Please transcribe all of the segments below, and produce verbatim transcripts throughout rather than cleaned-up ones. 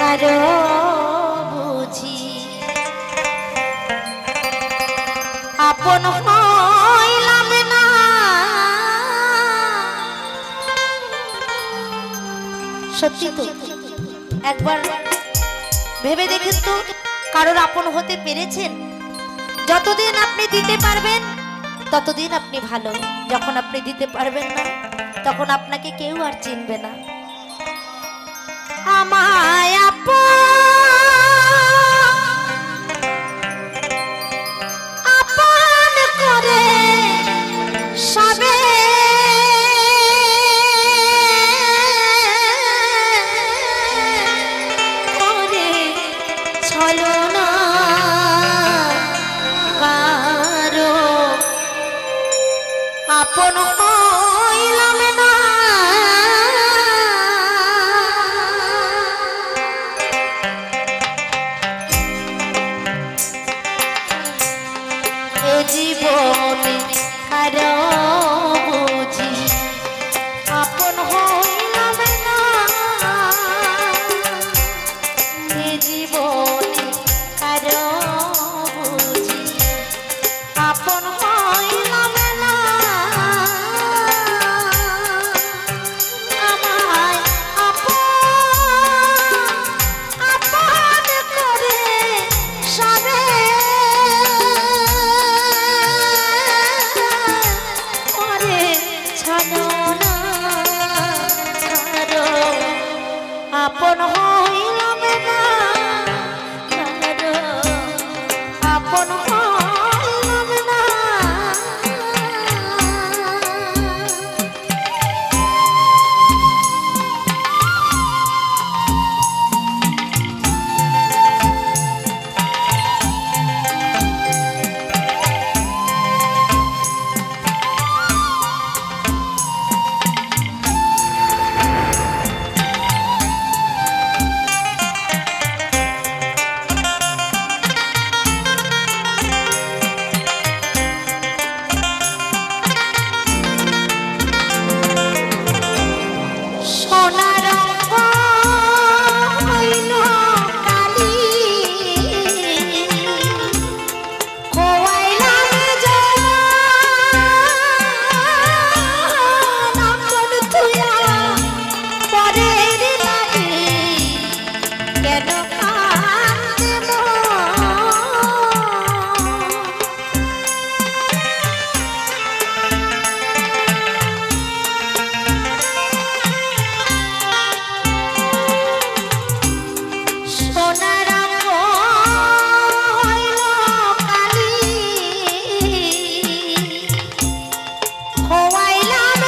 কারো বুঝি আপন হইলাম না। সত্যি তো, একবার ভেবে দেখেন তো, কারোর আপন হতে পেরেছেন? যতদিন আপনি দিতে পারবেন ততদিন আপনি ভালো, যখন আপনি দিতে পারবেন না তখন আপনাকে কেউ আর চিনবে না। আমায় আপন আপন করে সবে করে ছলনা কারো আপন হইলাম না। এ জীবনে কারো বুঝি আপন হইলাম না। এ জীবনে কারো বুঝি আপন হইলাম না। আমায় আপন আপন করে সবে করে ছলনা কারো আপন হইলাম না। কারো আপন হইলাম না। সোনার হইল কালি খোয়াইলাম জবান আপন তুইয়া পরের লাগে কেন কান্দে মন। সোনার হইল কালি খোয়াইলাম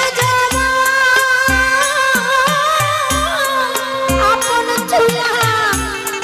জবান আপন তুইয়া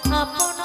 আপন